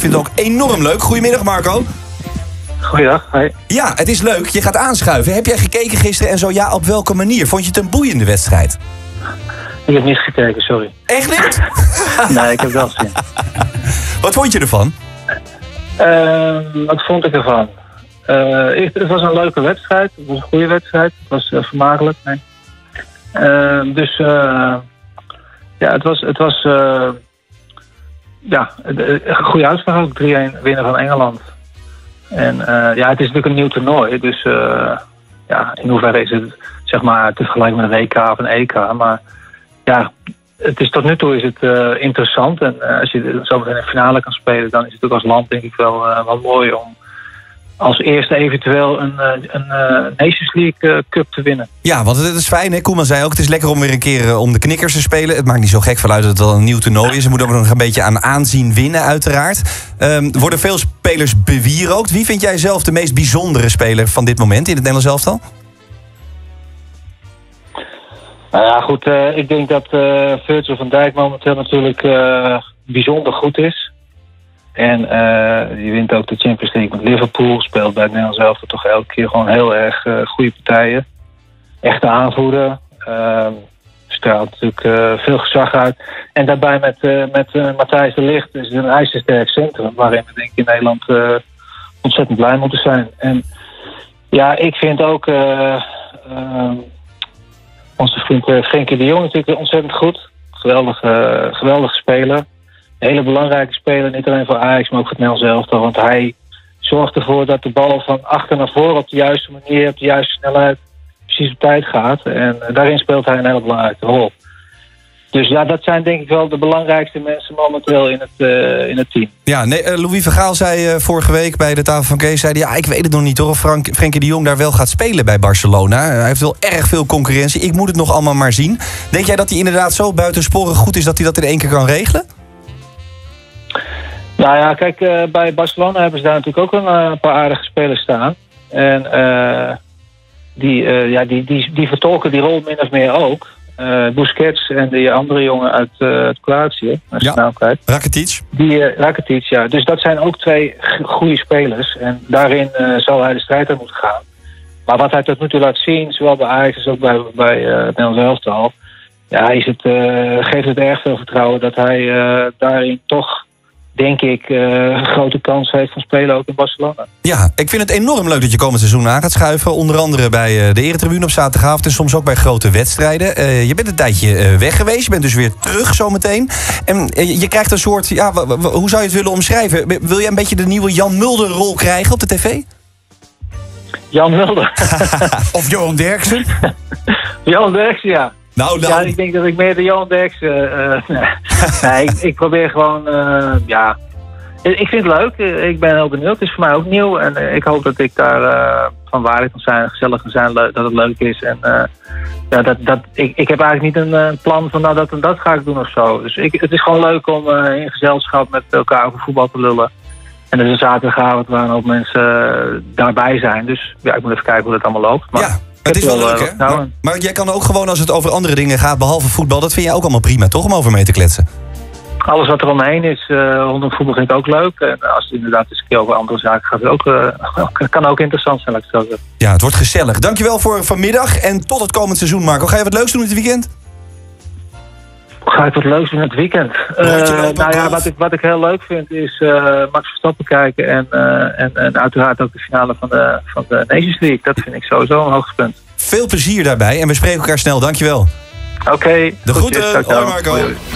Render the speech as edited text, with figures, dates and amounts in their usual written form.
vind het ook enorm leuk. Goedemiddag, Marco. Goeiedag, hoi. Ja, het is leuk. Je gaat aanschuiven. Heb jij gekeken gisteren en zo ja, op welke manier? Vond je het een boeiende wedstrijd? Ik heb niet gekeken, sorry. Echt niet? Nee, ik heb wel gezien. Wat vond je ervan? Wat vond ik ervan? Het was een leuke wedstrijd. Het was een goede wedstrijd. Het was vermakelijk. Nee. Het was een goede uitslag ook. 3-1 winnen van Engeland. En het is natuurlijk een nieuw toernooi. Dus in hoeverre is het zeg maar te vergelijken met een WK of een EK. Maar ja, het is tot nu toe is het interessant. En als je zo meteen een finale kan spelen, dan is het ook als land denk ik wel mooi om als eerste eventueel een Nations League Cup te winnen. Ja, want het is fijn, hè? Koeman zei ook, het is lekker om weer een keer om de knikkers te spelen. Het maakt niet zo gek vanuit dat het wel een nieuw toernooi is. Er moet ook nog een beetje aan aanzien winnen, uiteraard. Worden veel spelers bewierookt. Wie vind jij zelf de meest bijzondere speler van dit moment in het Nederlands elftal? Nou ja, goed. Ik denk dat Virgil van Dijk momenteel natuurlijk bijzonder goed is. En je wint ook de Champions League met Liverpool. Speelt bij het Nederlands elftal toch elke keer gewoon heel erg goede partijen. Echte aanvoerder. Straalt natuurlijk veel gezag uit. En daarbij met Matthijs de Ligt is het een ijzersterk centrum. Waarin we denk ik in Nederland ontzettend blij moeten zijn. En ja, ik vind ook onze vriend Frenkie de Jong natuurlijk ontzettend goed. Geweldige speler. Een hele belangrijke speler, niet alleen voor Ajax, maar ook voor het Nederlands elftal. Want hij zorgt ervoor dat de bal van achter naar voren op de juiste manier, op de juiste snelheid, precies op tijd gaat. En daarin speelt hij een hele belangrijke rol. Dus ja, dat zijn denk ik wel de belangrijkste mensen momenteel in het team. Ja, Louis van Gaal zei vorige week bij de tafel van Kees, zei hij, ja, ik weet het nog niet hoor, of Frenkie de Jong daar wel gaat spelen bij Barcelona. Hij heeft wel erg veel concurrentie. Ik moet het nog allemaal maar zien. Denk jij dat hij inderdaad zo buitensporig goed is dat hij dat in één keer kan regelen? Nou ja, kijk, bij Barcelona hebben ze daar natuurlijk ook een paar aardige spelers staan. En die vertolken die rol min of meer ook. Busquets en die andere jongen uit Kroatië. Ja, Rakitic. Rakitic, ja. Dus dat zijn ook twee goede spelers. En daarin zal hij de strijd aan moeten gaan. Maar wat hij tot nu toe laat zien, zowel bij Ajax als ook bij het Nederlands elftal, ja, geeft het erg veel vertrouwen dat hij daarin toch, denk ik, een grote kans heeft van spelen ook in Barcelona. Ja, ik vind het enorm leuk dat je komend seizoen aan gaat schuiven. Onder andere bij de Eretribune op zaterdagavond en soms ook bij grote wedstrijden. Je bent een tijdje weg geweest, je bent dus weer terug zometeen. En je krijgt een soort, ja, hoe zou je het willen omschrijven? Wil je een beetje de nieuwe Jan Mulder rol krijgen op de tv? Jan Mulder. Of Johan Derksen? Johan Derksen, ja. Nou, dan. Ja, ik denk dat ik meer de Johan Derksen... nee, ik probeer gewoon... Ik vind het leuk. Ik ben heel benieuwd. Het is voor mij ook nieuw. En ik hoop dat ik daar van waarde kan zijn. Gezellig kan zijn. Dat het leuk is. En ik heb eigenlijk niet een plan van nou dat en dat ga ik doen of zo. Dus het is gewoon leuk om in gezelschap met elkaar over voetbal te lullen. En er is een zaterdagavond waar een hoop mensen daarbij zijn. Dus ja, ik moet even kijken hoe dat allemaal loopt. Maar, ja. Het is wel leuk, hè? Maar jij kan ook gewoon, als het over andere dingen gaat, behalve voetbal, dat vind jij ook allemaal prima, toch? Om over mee te kletsen. Alles wat er omheen is, rondom voetbal vind ik ook leuk. En als het inderdaad eens een keer over andere zaken gaat, kan ook interessant zijn, laat ik het zo zeggen. Ja, het wordt gezellig. Dankjewel voor vanmiddag en tot het komend seizoen, Marco. Ga je wat leuks doen in het weekend? Ga ik wat leuks doen in het weekend? Wat ik heel leuk vind is Max Verstappen kijken en uiteraard ook de finale van de Nations League. Dat vind ik sowieso een hoogtepunt. Veel plezier daarbij en we spreken elkaar snel. Dankjewel. Oké. De groeten. Hoi Marco. Hoi.